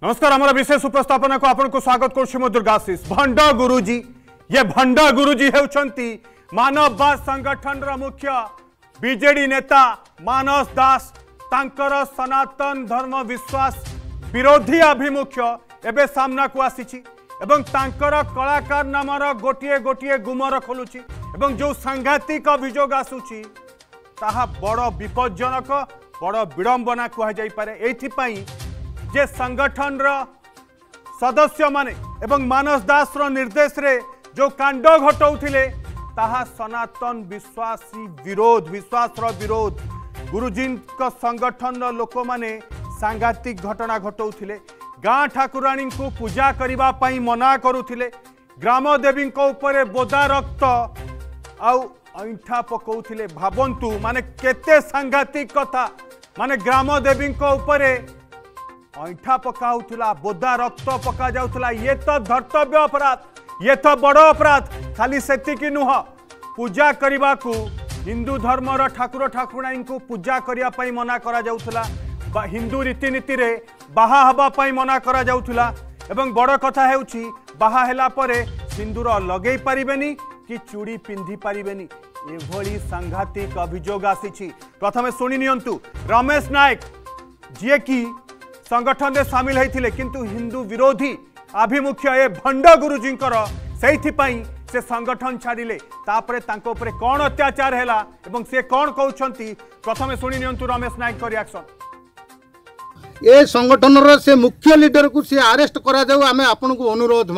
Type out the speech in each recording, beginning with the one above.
नमस्कार हमारा विशेष उपस्थापना को आपन को स्वागत कर दुर्गाशीष भंड गुरुजी। ये भंड गुरुजी होउछंती मानववाद संगठन रा मुख्य बीजेडी नेता मानस दास। तांकर सनातन धर्म विश्वास विरोधी आभिमुख्य एबे सामना को आसीची एवं तांकर कलाकार नामर गोटिए गोटिए गुमर खोलुची एवं जो सांघातिक अभियोग आसुची ताहा बड़ विपज्जनक बड़ विडंबना कह जाई पारे। एथिपाई जे संगठन रा सदस्य माने एवं मानस दास रो निर्देश रे जो कांड घटाउथिले ताहा सनातन विश्वासी विरोध विश्वास रो विरोध गुरुजी का संगठन रो लोक माने सांघातिक घटना घटाउथिले। गाँ ठाकुराणी को पूजा करिबा पई मना करुथिले। ग्राम देवी को ऊपर बोदा रक्त आउ ऐठा पकाउथिले। भाबंतु माने केते सांघातिक कथा माने ग्राम देवी को ऊपर ऐठा पकाउथला बोदा रक्त पका जाउथला। ये तो धर्तव्य अपराध, ये तो बड़ अपराध। खाली सेतिकी नुह पूजा करने को हिंदू धर्मर ठाकुर ठाकुराणी को पूजा करने पई मना करा जाउथला। हिंदू रीतिनीति रे बाहा हबा पई मना करा जाउथला। एवं बड़ कथा हेउची बाहा हेला परे सिंदूर लगेई पारिबेनी कि चूड़ी पिंधि पारिबेनी एभली सांघातिक अभियोग आसीछि। प्रथमे सुनि नियंतु रमेश नायक जे कि संगठन में सामिल होते किंतु हिंदू विरोधी आभिमुख्य ए भंड गुरुजींकर से संगठन छाड़िले तापरे तांको उपरे कौन अत्याचार हैला एवं से कौन कहउछंती प्रथमे सुनि नियंतु रमेश नायक को रिएक्शन। ए संगठन रो से मुख्य लीडर को से अरेस्ट करा जाऊ आमे आपन को अनुरोध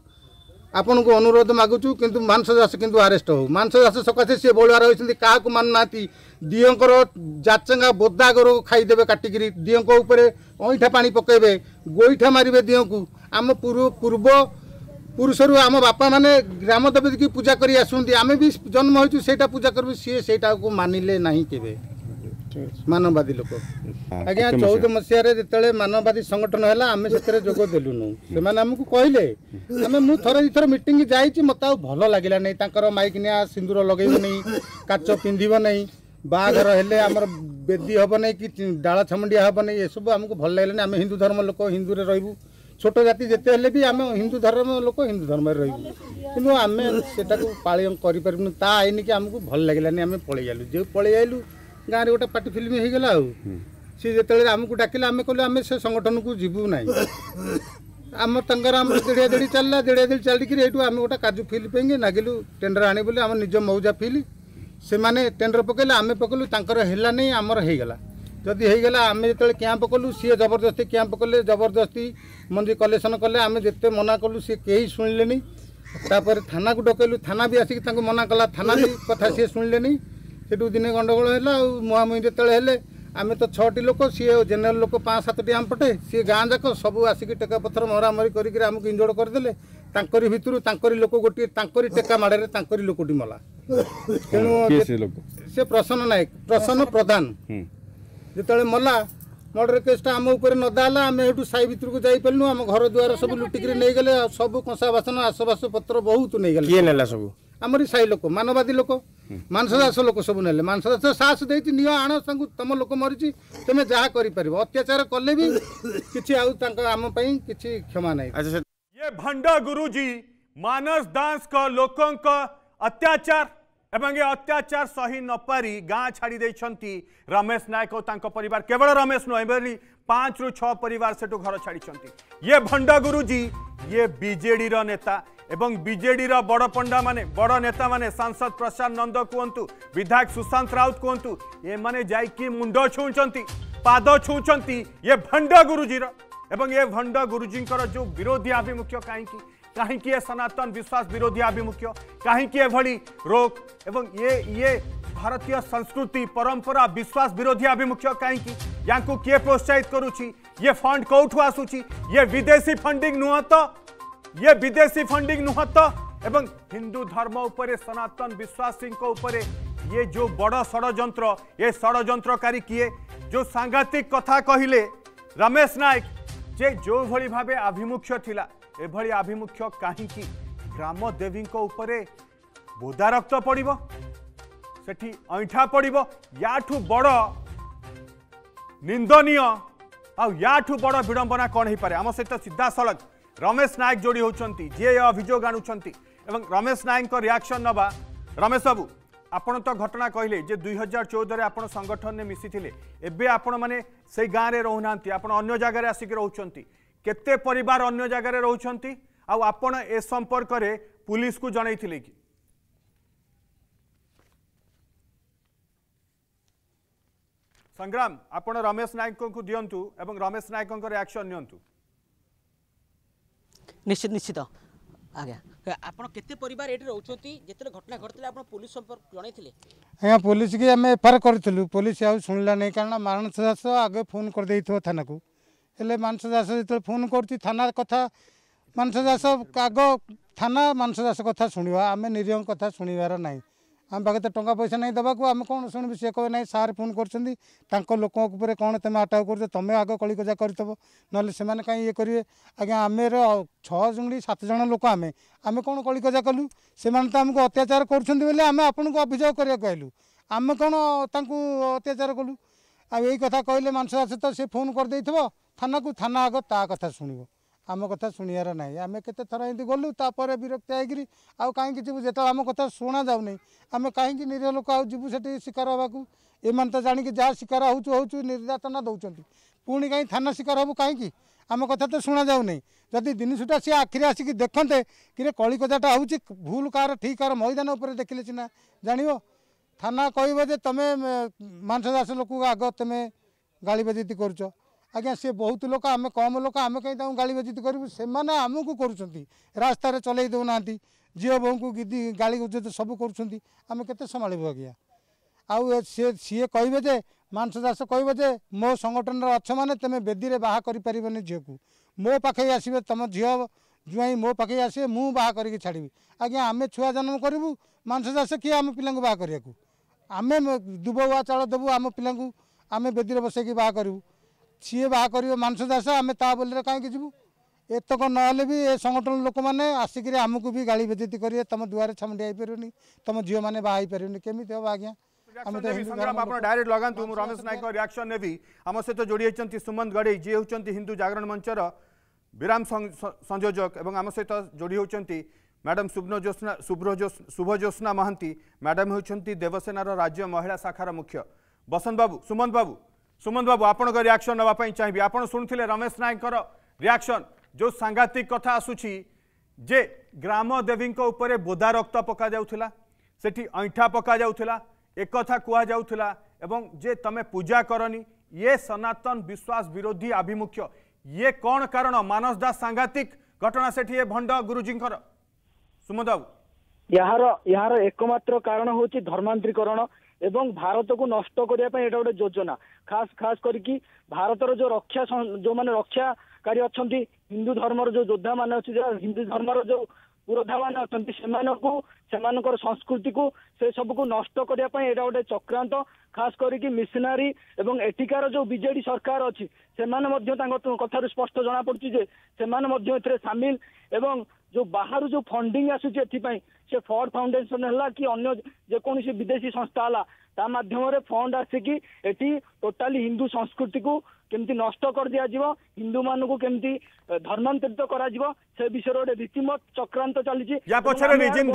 मागुचु किंतु मानस दास किंतु अरेस्ट हो। मानस दास सकाशे से बोलवार होइछंती का को मान नाती दियंकर जाचंगा बोदा गरो खाइदेवे काटिगिरी दियंको ऊपर ऐठा पानी पकेबे गोईठा मारिबे दियंकु। आम पूर्व पुरुषरु आम बापा माने ग्राम देवी की पूजा करी आसुंती आमे भी जन्म होइछु सेटा पूजा करबे सी सेटा को मानिले नाही केबे मानववादी लोक। आज्ञा 14 मसीह जिते मानववादी संगठन है आम से जोग देलुनु से आमको कहले आम मु थरे थर मीटिंग जाइए मत भल लगे नहीं माइक निया सिंदूर लगेब नहीं काच पिंधब नहीं बाघर हेले आमर बेदी हम नहीं कि डाला छमंडिया हम नहीं ये सब आमको भल लगे। आम हिंदू धर्म लोक हिंदू रे रहिबू छोट जाति जिते हेले भी आम हिंदू धर्म लोक हिंदू धर्म रे रहिबू किंतु आम सेटा को पालन करि परनु ता आईन कि आमको भल लगलानी आम पळै आलु जे पळै आइलु गाँव में गोटे पार्टी फिल्म हो गला सी जो आमको डाकिला आम कहलु आम से संगठन को जीवू ना आम देड़िया देड़ी चलला देड़िया देड़ी चलिकी आम गोटे काजू फिल पे नागिलु टेंडर आने बोले आम निज मौजा फिल से माने टेंडर पकेले आम पकलु तांकर हैला नहीं आमर होगला जदि होगला आम जो कैंप कलु सी जबरदस्ती कैंप कले जबरदस्ती मंदी कलेक्शन कले आम जिते मना कलु सी कहीं शुणिले नहीं। तापर थाना को डकैलु थाना भी आसिक मना कला थाना भी कथा सी शुणिले नहीं। सेठू दिने गंडगोल है मुहामुही जो आम तो 6टी लोक सी जेनेल लोक 5-7टी आम पटे सी गाँ जाक सब आसिक टेका पथर मरामरी करके इंजोर्ड करदे तांकरी भितरू तांकरी लोक गोटे तांकरी टेका माड़े तांकरी लोकटी मला तेणु से प्रसन्न नायक प्रसन्न प्रधान जिते मला मर्डर केसटा आम उपर नदाला आम एठू साई भितर को जापरिनु आम घर द्वार सब लुटिक नहीं गले सब कंसा बासन आसबास पत्र बहुत नहीं गले सब आमरी साई लोक मानववादी लोक मानस दास लोक सब नेले मानस दास साहस देती नियो आण तुम लोक मरी तुम जहाँ कर अत्याचार कले भी किसी आम किसी क्षमा नहीं। ये भंड गुरुजी मानस दास का लोकों का अत्याचार एवं ये अत्याचार सही न पारी गाँ छाड़ी देछंती रमेश नायक और तांको परिवार केवल रमेश नुह 5 ରୁ 6 परिवार से घर छाड़ी। ये भंड गुरुजी ये बीजेडी रो नेता एवं बीजेडी रो बड़ पंडा माने बड़ नेता माने सांसद प्रशांत नंद कहतु विधायक सुशांत राउत कहतु ये माने जाइकी मुंड छुंचंती पाद छुंचंती ये भंड गुरुजी रो एवं ये भंड गुरुजींकर जो विरोधी आभिमुख्य कहीं ये सनातन विश्वास विरोधी आभिमुख्य कहीं एभली रोक एवं ये भारतीय संस्कृति परंपरा विश्वास विरोधी आभिमुख्य कहीं किए प्रोत्साहित करुच्ची ये फंड कौठू आसूची ये विदेशी फंडिंग नुह तो ये विदेशी फंडिंग नुह तो एवं हिंदू धर्म उपरे सनातन विश्वासी उपरे ये जो बड़ षड्यंत्र ये षड्यंत्रकारी किए जो सांघातिक कथा कहले रमेश नायक जे जो भली भावे आभिमुख्य थिला एभली आभिमुख्य कहीं ग्राम देवी उपरे बोदा रक्त पड़िबो सेठी ऐठा पड़िबो याठू बड़ निंदनीय आठू बड़ विडंबना कौन हो पारे आम सहित सीधा सड़क रमेश नायक जोड़ी होती जी अभियोग आणुंट रमेश नायक रिएक्शन नवा रमेश बाबू आपण तो घटना कहले जे 2014 आपण संगठन में मिसी एबे आपण माने से गाँव में रोना आपण अन्य जगह आसिक रोचंती केते परिवार अन्य जगह रोचंती आपण ए संपर्क रे पुलिस को जनइथिले कि संग्राम आपण रमेश नायक को दियंतु एवं रमेश नायक रिएक्शन नियंतु निश्चित निश्चित आज्ञा आपण केते परिवार एठी रहउछंती जेतरे घटना घटले आपण पुलिस संपर्क जणैथिले आज्ञा पुलिस की आम एफआईआर करथिलु पुलिस आउ सुनला नहीं कारण मानस दास आगे फोन कर देइथो थाना को हेले मानस दास जेतरे फोन करती थाना कथा मानस दास आग थाना मानस दास कथा सुनिवा आम निरीह कथा सुनिवार नहीं आम पाखे तो टंका पैसा नहीं देवा आम कौन शुणु सी कहे ना सार फोन कर लोक कौन तुम आटाक कर तुम आग कलिकजा करथब ना से कहीं ये करेंगे आज्ञा आम 6 जुंगड़ी 7 जन लोक आम आम कौन कलिकजा कलु से तो आमको अत्याचार करें आपन को अभियोग करने कहलु आम कौन अत्याचार कलु आई कथा कहले मानस दास तो सी फोन कर दे थाना को थाना आग ता कथा शुणव आम कथा शुणियार ना आम केते थर एमती गलु तापर विरक्त होगी आउ कहीं जो आम कथा शुणा जाऊ नहीं आम कहीं निरीह लोक आबू से शिकार हाँक एम तो जाणी जहाँ शिकार हो निर्यातना दौरान पुणी कहीं थाना शिकार हबू कहीं आम कथा तो शुणा जाऊ नहीं जदि जिनसटा सी आखिरी आसिक देखते कि कलिकजाटा हूँ भूल कार ठीक कार मैदान उपर देखले सीना जान थाना कह तुम्हें मानस दास लोक आग तुम्हें गाली बेजती करुच आज्ञा सी बहुत लोक आम कम लोक आम कहीं गाली बेजती करूँ से आमको करुँच रास्तार चल दौना झील बोह को गिदी गाली गुज सब करें केते संभालू आज्ञा आउ सी कहे जे मानस दास कहे मो संगठन अच्छ मैंने तुम बेदी में बाहा कर झील को मो पाखे आसवे तुम झील जुआई मो पाखे आसवे मु बाहा करके छाड़ी आज्ञा आम छुआ जन्म करूँ मानस दास किए आम पिला बाहा करने आम दुबुआ चाउल देवु आम पिला आम बेदी बसैकी बाहा करूँ सी बाहा कर मानस दास आम ता बोल कहीं जीवु एतक ना भी ए संगठन लोक मैंने आसिक आमको भी गाली बेजती करेंगे तुम दुआरे छामुंडी आई पारे तुम झील मैंने बाहा पारे केमी हम आज्ञा डायरेक्ट लगातु रमेश नायक रिएक्शन नेबी आम सहित जोड़ी होती सुमंत गड़े जी होती हिंदू जागरण मंचर विराम संयोजक एवं आम सहित जोड़ी होती मैडम शुभज्योत्सना महांती मैडम होती देवसेनार राज्य महिला शाखार मुख्य बसंत बाबू सुमंत बाबू आपण रिएक्शन नापी चाहिए आप शुणुते रमेश नायक रिएक्शन जो सांघातिक कथा आसूची जे ग्राम देवी उपरे बोदा रक्त पका जाउथिला सेठी ऐठा पका जाउथिला एक कथा कुआ जाउथिला एवं जे तमे पूजा करनी ये सनातन विश्वास विरोधी आभिमुख्य ये कौन कारण मानस दास सांघातिक घटना सेठी ये भंड गुरुजींकर सुमंत बाबू यार एकमात्र कारण होची धर्मांतरीकरण एवं भारत को नष्ट करने गोटे योजना खास खास करके भारतर जो रक्षा जो माने रक्षाकारी अच्छा हिंदू धर्मर जो योद्धा मान अच्छे हिंदू धर्मर जो पुरोधा मान अच्छा संस्कृति को से सब को नष्ट करने गोटे चक्रांत खास करके मिशनारी एवं एठिकार जो बीजेडी सरकार अच्छी से कथार स्पष्ट जना पड़ी से सामिल एवं जो बाहर जो फंडिंग आसूची से फॉर फाउंडेशन है कि अन्य जेकोसी विदेशी संस्था है ता माध्यम फंड आसिकी एटी टोटाली हिंदू संस्कृति को केमती नष्ट कर दिया जीवो हिंदू मान को केमती धर्मांतरित करा जीवो से विषय रे रीतिमत चक्रांत चली या पछरे रिजिम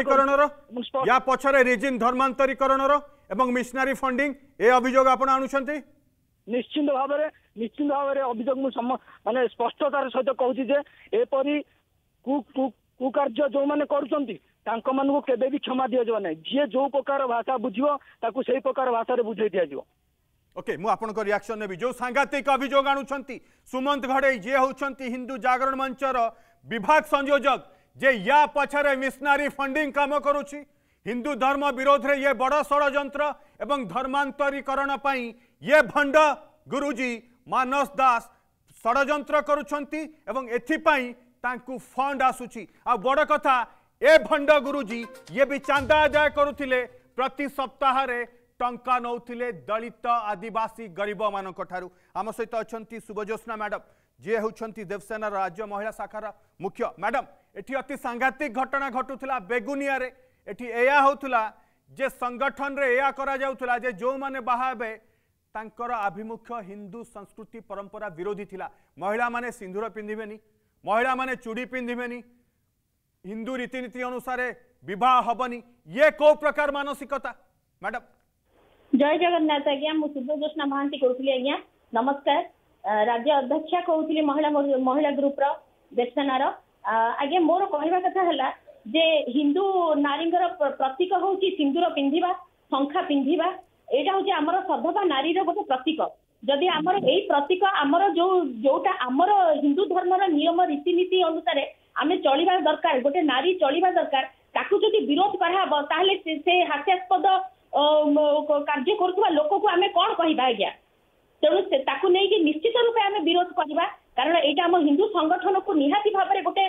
धर्मांतरीकरणर एवं मिशनरी फंडिंग ए अभियोग आपण आणुछंती निश्चित भाव में अभियोग माने स्पष्टतार सहित कहूँ जे एपरी कुकार्य जो मैंने करूँ केबे भी क्षमा दि जाए जी जो प्रकार भाषा बुझो ताकू से प्रकार भाषा बुझे दि जाए ओके मु आपन को रिएक्शन नेबी जो सांघातिक अभियोग आणुछंती सुमंत घड़े जे होछंती हिंदू जागरण मंचर विभाग संयोजक जे या पछरे मिशनरी फंडिंग काम करूची हिंदू धर्म विरोध रे ये बड़ षड़यंत्र एवं धर्मांतरीकरण पई ये भंड गुरुजी मानस दास षड़यंत्र करूछंती एवं एथिपई तांकू फंड आसुची आ बड़ कथा ए भंड गुरुजी ये भी चांदा आदाय करुथिले प्रति सप्ताह रे टंका नौथिले दलित आदिवासी गरीब मानक ठारू आम सहित अच्छी शुभज्योत्सना मैडम जे होती देवसेना राज्य महिला शाखार मुख्य मैडम एटी अति सांघातिक घटना घटुला बेगुनिया रे एटी एया होतुला जे संगठन रे एया करा जाउतुला जे जो माने बाहाबे तांकर आभिमुख्य हिंदू संस्कृति परंपरा विरोधी थिला। महिला माने सिंदूर पिंधिबेनी, महिला माने चूड़ी पिंधिबेनी, हिंदू रीतिनीति अनुसार विवाह हबनी, ये को प्रकार मानसिकता मैडम? जय जगन्नाथ आज्ञा मु सुब्रजोत्स्ना महांती कहूली आज्ञा नमस्कार। राज्य अध्यक्षा कहूली महिला ग्रुप रो देवसेनार आज्ञा मोर कहवा कथा हला जे हिंदू नारींगर प्रतीक होची सिंदूर पिंधिबा, शंखा पिंधिबा, एटा होची हमर सधबा नारीर गोटे प्रतीक। जदि हमर एई प्रतीक हमर जोटा हमर हिंदू धर्मर नियम रीतिनीति अनुसार आमे चलिबा दरकार, गोटे नारी चलिबा दरकार, ताकू जदि विरोध कराबो ताहले से हास्यास्पद कार्य करुवा लोक को आमे कोन कहिबा आज्ञा। तेणु ताकू नहीं कि निश्चित रूपे आमे विरोध करबा, कारण एटा हम हिंदू संगठन को निहाती भाबरे गोटे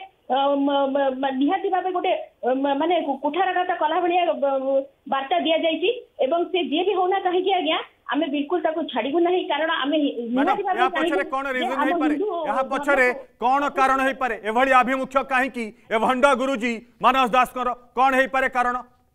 गोटे माने कुठाराघात कला भलिया वार्ता दिया जायछि एवं से जे भी होना कहि कि आज्ञा आमे बिल्कुल ताकू छाड़ीबु नहीं, कारण आमे निहाती भाबरे या पछरे कोन रीजन हे पारे, या पछरे कोन कारण हे पारे, एभली अभिमुख्य काहे कि ए भंड गुरुजी मानस दास कर कोन हे पारे कारण?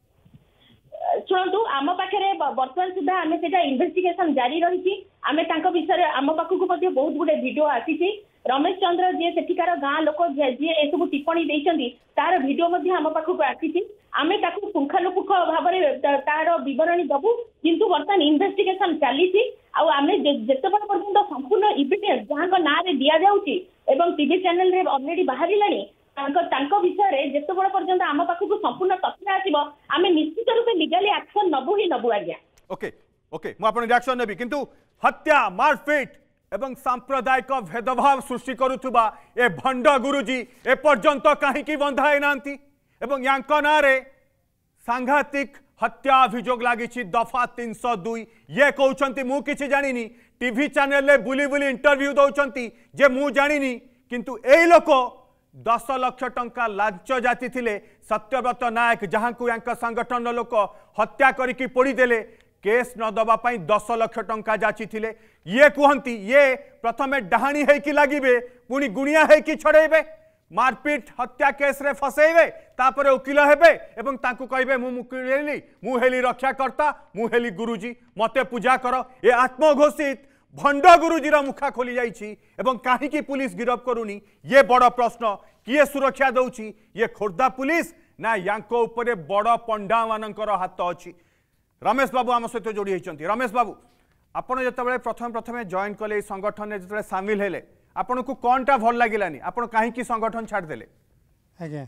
शुणु आम पाखे बर्तमान सुधा आम से इन्वेस्टिगेशन जारी रही। आम विषय आम पाखक बहुत गुड़े भिडियो आसी। रमेश चंद्र जी सेठिकार गाँ लोक जी ए सब टिप्पणी देते तार भिडियो आम पाखक आसी। आम पुंखानुपुख भाव तार बरणी दबू, किंतु बर्तमान इन्वेस्टिगेशन चली आम जिते पर्यटन संपूर्ण एविडेंस जहाँ ना दि जाऊँगी टीवी चैनल रे ऑलरेडी बाहर विषय जिते पर्यटन आम पाखक संपूर्ण तथ्य आसो आम निश्चित रूपे लीगली एक्शन नबु ही नबु आज्ञा। ओके ओके मु आपन रिएक्शन नेबी, किंतु हत्या मारपीट एवं सांप्रदायिक भेदभाव सृष्टि करुथुबा ए भंड गुरुजी ए पर्यंत कहीं बंधाई नांती एवं यांको नारे सांघातिक हत्या अभियोग लागिछि दफा 302। ये कहउछंती मु किछि जानिनी, टीवी चैनल ले बुली बुली इंटरव्यू दउछंती जे मु जानिनी, किंतु एई लोक 10 लाख टंका लांच जाति थिले सत्यव्रत नायक, जहां को यांका संगठन लोक हत्या करिकी पोड़ी देले, केस न दबा पाई 10 लाख टंका जाची थिले। ये कहंती ये प्रथमे डाहाणी है कि लागिबे, पुनी गुणिया है कि छड़ेबे, मारपीट हत्या केस रे फसेबे, तापरे वकील हेबे एवं तांकु कहबे मु मुकिलेली, मु हेली रक्षाकर्ता, मु हेली गुरुजी, मते पूजा करो। ए आत्मघोषित भंड गुरुजीर मुखा खोली जाइछि एवं काहीकि पुलिस गिरफ करूनी, ये बड़ प्रश्न। किए सुरक्षा दउछि, ये खोर्धा पुलिस ना यांको उपरे बड़ पंडा मानकर हाथ अछि? रमेश बाबू आम सहित जोड़ी होती। रमेश बाबू आपड़ जो प्रथम जॉइन कले संगठन में जो सामिल हेले, आपन को कौन टा भल लगिलानी, आपन कहीं संगठन छाड़देले? आज्ञा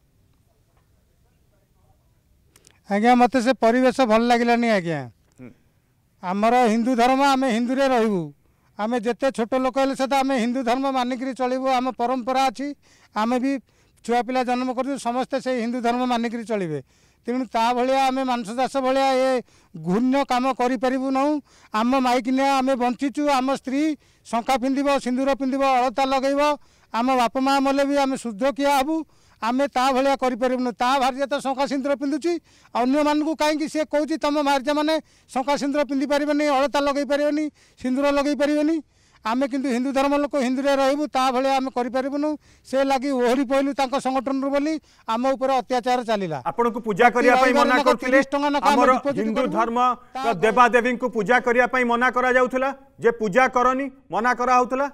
आज्ञा मत से परिवेश भल लगिलानी आज्ञा। आमर हिंदू धर्म आम हिंदू रे रहबू, आम जिते छोट लोक हेले से आम हिंदू धर्म मानिक चलू, आम परंपरा अच्छी, आम भी छुआ पिला जन्म कर समस्ते से हिंदू धर्म मानिक चलिए। तेणु ता भाया आम मानस दास भाया ये घूर्ण कम करूँ ना। आम माइकिनिया आम बंचीचु, आम स्त्री शंखा पिंधिब, सिंदूर पिंधिब, अलता लगेब, आम बापा माँ मले भी आम शुद्ध किया हबू, आम ता भाया करूँ। ता भार्य तो शंखा सिंदूर पिंधुची, अन्य मानू कहीं सी कौच तुम भार्य मैंने शंखा सिंदूर पिंधि पारे, अलता लगे पारे, सिंदूर लगे पारे। आम किंतु हिंदू धर्म लोक हिंदू रे रहबू, ता भाया आम करूँ से लगी ओहरी पहलू संगठन बोली आम उपर अत्याचार चलला। आपन को पूजा करिया पई मना करथिले, हमर हिंदू धर्म देवादेवी को पूजा करिया पई मना करा जाउथला, जे पूजा करनी मना करा होतला।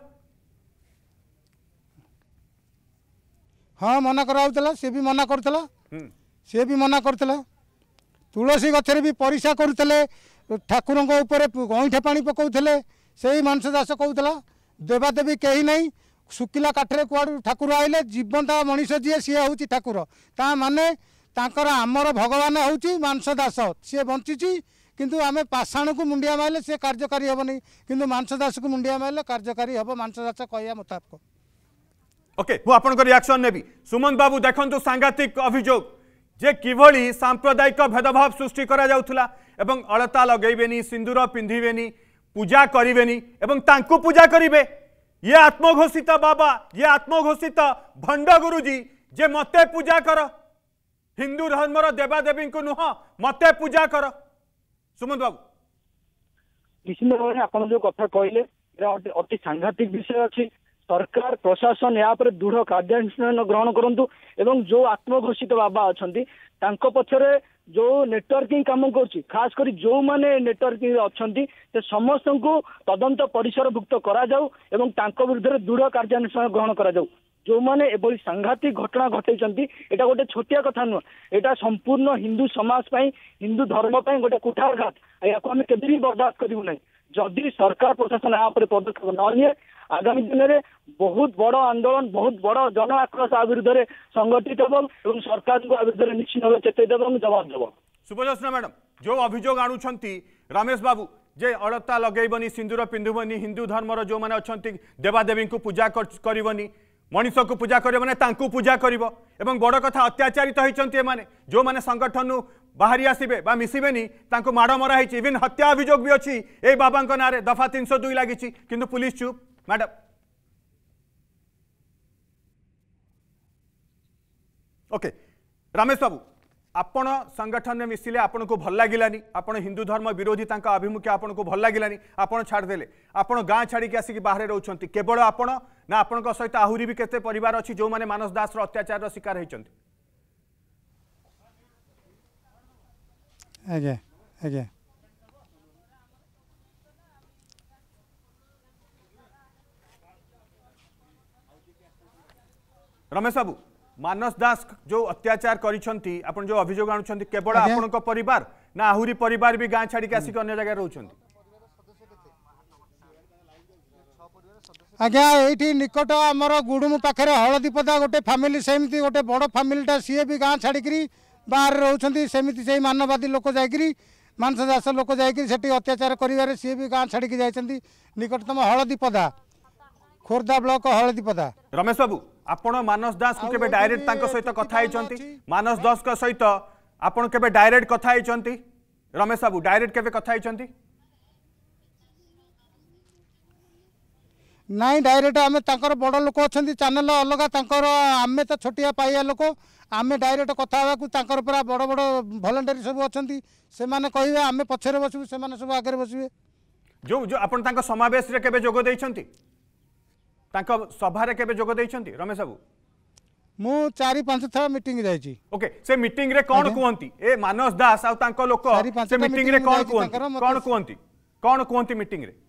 हाँ मना करा होतला, से भी मना करथला, से भी मना करथला। तुलसी गछरे भी परिसा करुथले, ठाकुरंक ऊपर गईठा पानी पकाउथले, से ही मानस दास कहूला देवादेवी कहीं नहीं, शुकिला काठरे कुआड़ू ठाकुर आइले, जीवंता मनीष जी सी हूँ ठाकुर, ता माने तांकर आमर भगवान हूँ मानस दास, सी बंची किंतु आम पाषाण को मुंडिया मारे सी कार्यकारी हेनी, किंतु मानस दास को मुंडिया मारे कार्यकारी हम मानस दास कहया मुताबक। ओके मु आपन को रिएक्शन नेबी। सुमन बाबू देखंतु सांघातिक अभियोग जे किभली सांप्रदायिक भेदभाव सृष्टि करा जाउथला एवं अलता लगेबेनी, सिंदूर पिंधिबेनी, पूजा करिबेनी एवं तांको पूजा करिबे। ये आत्मघोषित बाबा, ये आत्मघोषित भंड गुरुजी जे मते पूजा कर, हिंदू धर्मर देवादेवी को नुह मते पूजा कर। सुमन बाबू निश्चित भाव में आप जो कथा कहले अति सांघातिक विषय अच्छी। सरकार प्रशासन या पर दृढ़ कार्यानुष्ठान ग्रहण करंतु एवं जो आत्मघोषित बाबा अच्छी तांको पछरे जो नेटवर्किंग काम कर खास कर जो माने नेटवर्किंग अच्छी से समस्त को तदंत परिसरभुक्त करा जाऊ एवं तांको विरुद्ध दृढ़ कार्यानुष्ठान ग्रहण करा जाऊ जो माने एभली सांघातिक घटना घटैछन्ती एटा गोटे छोटिया कथा नुह एटा संपूर्ण हिंदू समाज पई हिंदू धर्म पई गोटे कुठारघात याको आमे केबे भी बर्दाश्त करिवु नै जदि सरकार प्रशासन या पर पदक्षेप न लिए आगामी दिन में बहुत बड़ आंदोलन बहुत बड़ जन आक्रोश आ विरुद्ध में संगठित एवं सरकार को आ विरुद्ध निश्चित भाव चेतईदेव जवाब देव। सुभज्योत्स्ना मैडम जो अभियोग आणुछंती रमेश बाबू जे अलता लगेबनी सिंदूर पिंधुबनी हिंदू धर्मर जो माने अछंती देवादेवी को पूजा करबनी मनीष को पूजा कर तांकू पूजा करिवो एवं बड़ कथा अत्याचारित होइचंती एमाने जो माने संगठन बाहरी आसबे बा मिसिबेनी तांको माड़ मरा होइची इवन हत्या अभियोग भी अछि ए बाबांको नारे दफा 302 लागिची किंतु पुलिस चुप मैडम। ओके रमेश बाबू आपण संगठन में मिसिले आपण को भल लागिलानी आपण हिंदू धर्म विरोधी तांका अभिमुख्य आपण को भल लागिलानी आपण छाड़ देले आपण गाँ छाड़ी आसिक बाहर रोचंती केवल आपण ना आपण सहित आहुरी भी केते परिवार अछि जो माने मानस दास रो अत्याचार रो शिकार होइचंती। आज्ञा आज्ञा रमेश बाबू मानस दास जो अत्याचार करिसंती आपण जो अभियोग आणुछंती केवल आपण को परिवार ना आहुरी परिवार भी गाँ छाड़ी आसिक अन्य जगह रोचंती। आज्ञा ये निकट आमर गुडुमु पाखे हलदीपदा गोटे फैमिली सेमती गोटे बड़ फैमिलीटा सी भी गाँ छाड़ी बाहर रोचंती सेमती से मानववादी लोक जाकि मानस दास लोक जाकि अत्याचार कर सी भी गाँ छाड़ी जाइछंती निकटतम हलदीपदा खोर्धा ब्लॉक हलदीपदा। रमेश बाबू आपण मानस दास को केबे डायरेक्ट तांको सहित कथा होइचंती मानस दास को सहित आपण केबे डायरेक्ट कथा होइचंती रमेश बाबू डायरेक्ट केबे कथा होइचंती नाई डायरेक्ट आम तर बड़ लोक अच्छा चैनल अलग तर आम तो छोटिया पाइया लोक आम डायरेक्ट कथा पूरा बड़ बड़ भलेंटरी सब अच्छा से कहे आम पछरे बसबू से सब आगे बसबे जो जो आपण तांको समावेश रे केबे जोग दैछंती तांको सभा रे केबे जोग दैछंती रमेश बाबू मु 4-5 थर मीटिंग जाइछि। ओके से मीटिंग रे कोन कहंती ए मानस दास आ तांको लोक से मीटिंग रे कोन कहंती मीटिंग रे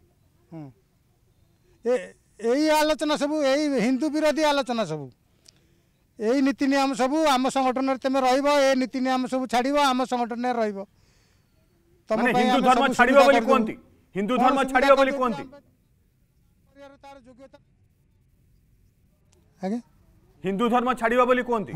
यही आलोचना सब यही हिंदू विरोधी आलोचना सब यही नीति नियम सब आम संगठन तुम रे नीति नियम सब छाड़ आम संगठन रो हिंदू धर्म छाड़िबो बोली कहंती हिंदू धर्म छाड़िबो बोली कहंती हिंदू धर्म छाड़िबो बोली कहंती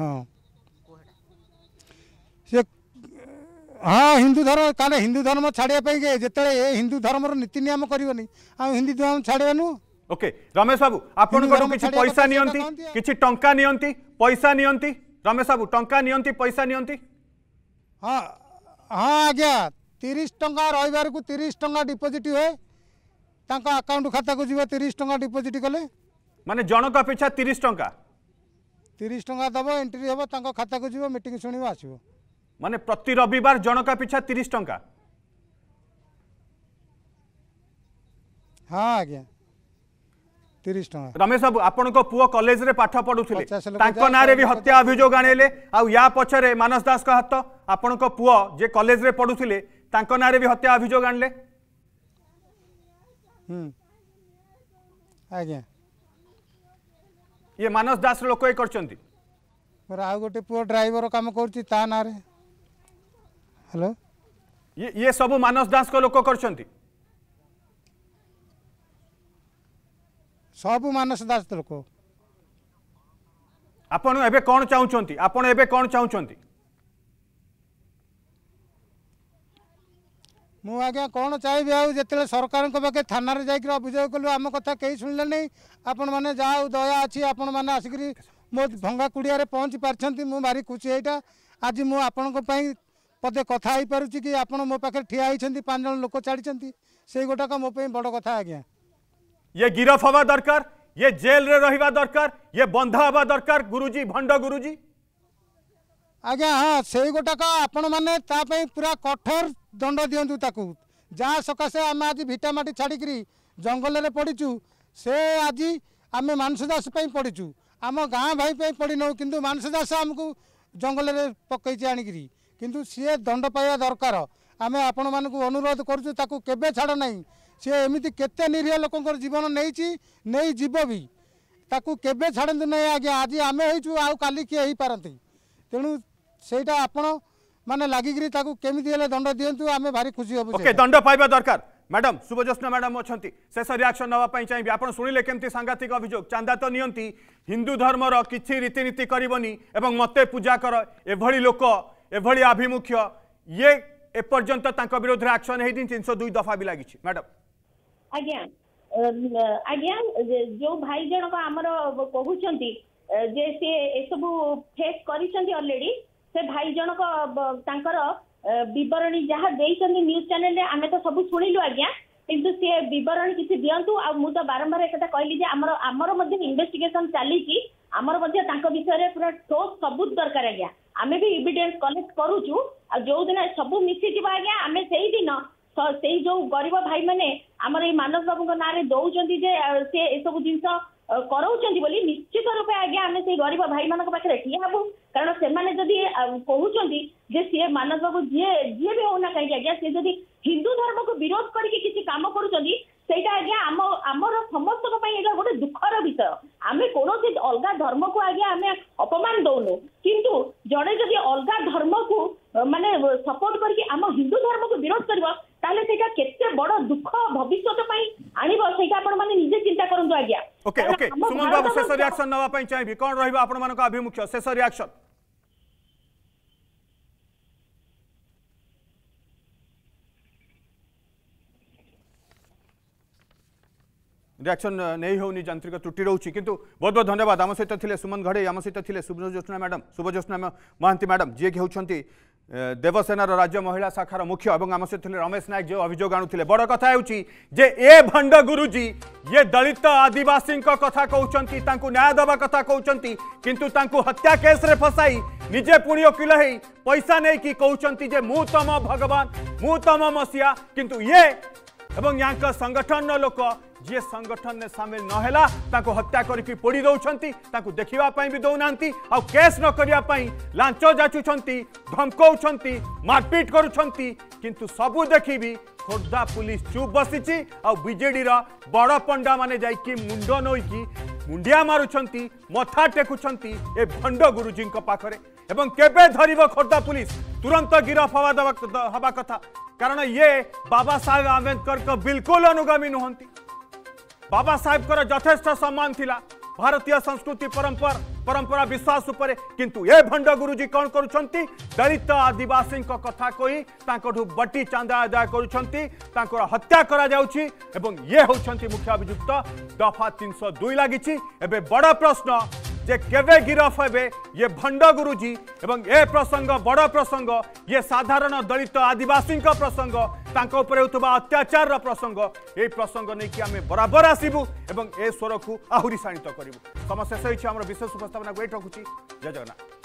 हाँ हिंदू धर्म कारण हिंदू धर्म छाड़िया जिते हिंदू धर्म नीति नियम करनी आ हिंदू धर्म छाड़वानु। ओके रमेश बाबू आपण को किछि पैसा नियंती किछि टंका नियंती पैसा नियंती रमेश बाबू टंका नियंती पैसा नियंती हाँ हाँ आज्ञा 30 टंका रविवार को 30 टंका डिपोजिट हुए तांका अकाउंट खाता को जीव 30 टंका डिपोजिट कले माने जनक अपेक्षा 30 टंका दब एंट्री हम तांका खाता को जीव मीटिंग सुनिबो आसीबो माने प्रति रविवार जनक अपेक्षा 30 टंका हाँ आज्ञा 30 टंका। रमेश बाबू आपण को पुओ कॉलेज रे पाठ पढुथिले तांको नारे भी हत्या अभियोग आनेले आ या पछरे मानस दास का हाथ आपण को पुओ जे कॉलेज रे पढुथिले तांको नारे भी हत्या अभियोग आनले आज्ञा ये मानस दास लोक ए करचंती मोर आ गोटे पुओ ड्राइवर काम करची ता नारे हेलो ये सब मानस दास को लोक करचंती सब मानस दास लोक आपण एबे कोन चाहुचंती आपण एबे कोन चाहुचंती मु आज्ञा कौन चाहिए आउ जिते सरकार पाखे थाना जाकर अभियोग कलु आम कथा कहीं शुणिले नहीं आपण मैंने जहाँ दया अच्छी आपण मैंने आसिक मो भंगा कुड़िया पहुँची पार्टी मु भारी खुशी यहाँ आज मुझे पदे कथा हो पार्टी कि आप मो पाखे ठिया होती 5 जन लोक छाड़ी से गोटाक मो बड़ कथा आज्ञा ये गिरफ हवा दरकार ये जेल रे रहिबा दरकार ये बंधा हवा दरकार गुरुजी भंड गुरुजी आज्ञा हाँ से गोटाक आपण मैंने पूरा कठोर दंड दिंतु ताकू जहाँ सकाशे आम आज भिटामाटी छाड़ी जंगल में पड़ीचु से आज आम मानस दास पढ़ीचु आम गाँ भाई पढ़ी नौ कि मानस दास आमको जंगल में पकई आणिकी किंतु सी दंड पाइबा दरकार आम आपण मानक अनुरोध करूँ केबे छाड़ ना सी एमती केते निरीह लोक जीवन नहीं जीव भी ताकू केबे छाड़ू ना आज्ञा आज आम हो काली किए हो पारती तेणु सेटा आपण माने लागिकी केमी हेल्ले दंड दिंतु आम भारी खुशी हबु ओके दंड पाइबा दरकार मैडम शुभज्योत्स्ना मैडम अच्छा शेष रिएक्शन नापी चाहिए आप शुणिले केमती सांघातिक अभियोग चांदा तो नियंती हिंदू धर्मर किसी रीतिनीति करबनी एवं मते पूजा कर एभली लोक एभली आभिमुख्य ये एपर्यंत तांका विरोध रे एक्शन है 302 दफा भी लगी मैडम आज्ञा आज्ञा जो भाई जनक आमर कहउछंती जे से एसबु फेस करिसंती ऑलरेडी से भाई जनक तांकर विवरणी जहाँ देइसंती न्यूज चैनल रे आमे तो सब सुनिलु आज्ञा किंतु से विवरणी किसी दियंतु आ मु तो बारंबार एक कहली जे आमर मध्य इन्वेस्टिगेशन चली आमर मध्य तांको विषय रे पूरा ठोस सबूत दरकार आज्ञा आमे भी एविडेंस कलेक्ट करूछु आ जो दिन सब मिसी जिबा आज्ञा आमे सेही दिन से जो गरीब भाई माने आमर ए मानस बाबू ना रे दउचंती जे से ए सब जिंस कराउचंती बोली निश्चित रूपे आज्ञा आमे से गरीब भाई मानक पाखरे ठिया हबु कारण से माने जदी कहउचंती जे से मानस बाबू जे भी होना कहीं आज्ञा से जदी हिंदू धर्म को विरोध करके किसी काम करूचंती सेटा आज्ञा आमर समस्त को एटा गोटे दुखर विषय आमे कोनोसी अलगा धर्म को आज्ञा आमे अपमान दउनु किंतु जड़े जदी अलगा धर्म को माने सपोर्ट करके आम हिंदू धर्म को विरोध करबो ताले सेटा केते बड़ दुख भविष्यत पई आनिबो सेटा आपण माने निजे चिंता करंतु आज्ञा ओके ओके सुमन बाबू शेष रिएक्शन नवा पई चाहिए कोन रहबा आपण मानको अभिमुख्य शेष रिएक्शन रिएक्शन नहीं होनी यांत्रिक त्रुटि रोचे किंतु बहुत बहुत धन्यवाद आम सहित थे सुमन घड़े आम सहित थे शुभज्योत्स्ना मैडम शुभज्योत्स्ना महांती मैडम जी कि होती देवसेनार राज्य महिला शाखार मुख्य और आम सहित रमेश नायक जो अभियोग आणुले बड़ कथा ए भंड गुरुजी ये दलित आदिवासी कथा कहते न्याय दवा कथा कहते किंतु हत्या केस रे फसाई निजे पुणी वकिल हो पैसा नहीं कि कहते जे मु तम भगवान मु तम मसीहा किंतु ये एवं यहाँ संगठन लोक जी संगठन में सामिल नहला हत्या करके पोड़ी दौरान देखापी भी दौना आ केस न करने लांच जाचुंट धमकाउंट मारपिट करुंट सबू देखी खोर्धा पुलिस चुप बसी बीजेडी बड़ पंडा माने जाइकी मुंड नोईकी मुंडिया मारुंट मथा टेकुंट ए भंड गुरुजी पाखरे एवं केबे धरिब खोर्धा पुलिस तुरंत गिरफ हवा कथा कारण ये बाबा साहेब आंबेडकर को बिल्कुल अनुगामी नुहंती बाबा साहेब को यथेष्ट सम्मान थिला भारतीय संस्कृति परंपरा विश्वास उपरे किंतु ये भंड गुरुजी कौन करुछंती दलित आदिवासी कथा कही बटी चांदा आदाय करुछंती हत्या करा जाउछि एवं ये होछंती मुख्य अभियुक्त दफा 302 लागिछि एबे बड़ प्रश्न जे केवे गिरफ हेबे ये भंड गुरुजी एवं ए प्रसंग बड़ प्रसंग ये साधारण दलित आदिवासी प्रसंग तांको उपरे होतबा अत्याचार प्रसंग ए प्रसंग नै कि आमे बराबर आसीबु एवं ए स्वर को आहुरी शाणित करिबु समस्या सहित हमर विशेष उपस्थापना वेट रखुछि जय जगन्नाथ।